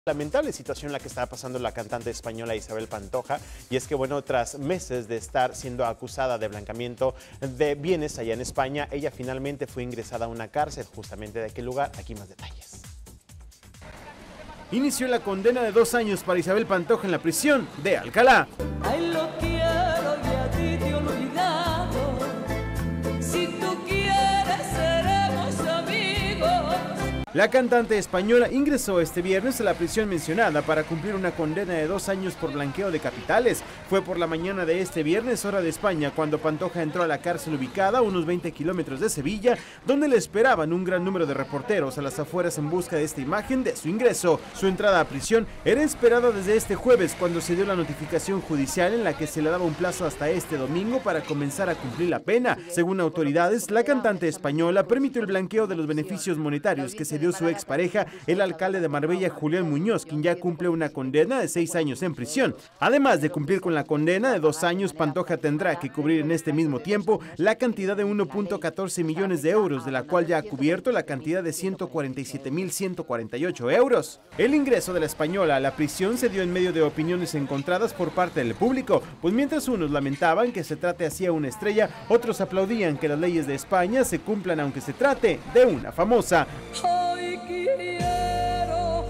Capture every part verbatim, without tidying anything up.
Lamentable situación la que está pasando la cantante española Isabel Pantoja, y es que bueno, tras meses de estar siendo acusada de blanqueamiento de bienes allá en España, ella finalmente fue ingresada a una cárcel justamente de aquel lugar. Aquí más detalles. Inició la condena de dos años para Isabel Pantoja en la prisión de Alcalá. Ay, lo quiero y a ti te he olvidado. Si tú quieres seremos amigos. La cantante española ingresó este viernes a la prisión mencionada para cumplir una condena de dos años por blanqueo de capitales. Fue por la mañana de este viernes, hora de España, cuando Pantoja entró a la cárcel ubicada a unos veinte kilómetros de Sevilla, donde le esperaban un gran número de reporteros a las afueras en busca de esta imagen de su ingreso. Su entrada a prisión era esperada desde este jueves, cuando se dio la notificación judicial en la que se le daba un plazo hasta este domingo para comenzar a cumplir la pena. Según autoridades, la cantante española permitió el blanqueo de los beneficios monetarios que se dio su expareja, el alcalde de Marbella, Julián Muñoz, quien ya cumple una condena de seis años en prisión. Además de cumplir con la condena de dos años, Pantoja tendrá que cubrir en este mismo tiempo la cantidad de uno punto catorce millones de euros, de la cual ya ha cubierto la cantidad de ciento cuarenta y siete mil ciento cuarenta y ocho euros. El ingreso de la española a la prisión se dio en medio de opiniones encontradas por parte del público, pues mientras unos lamentaban que se trate así a una estrella, otros aplaudían que las leyes de España se cumplan aunque se trate de una famosa. Hoy quiero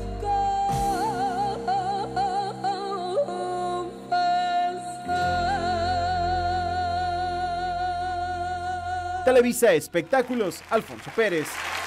confesar. Televisa Espectáculos, Alfonso Pérez.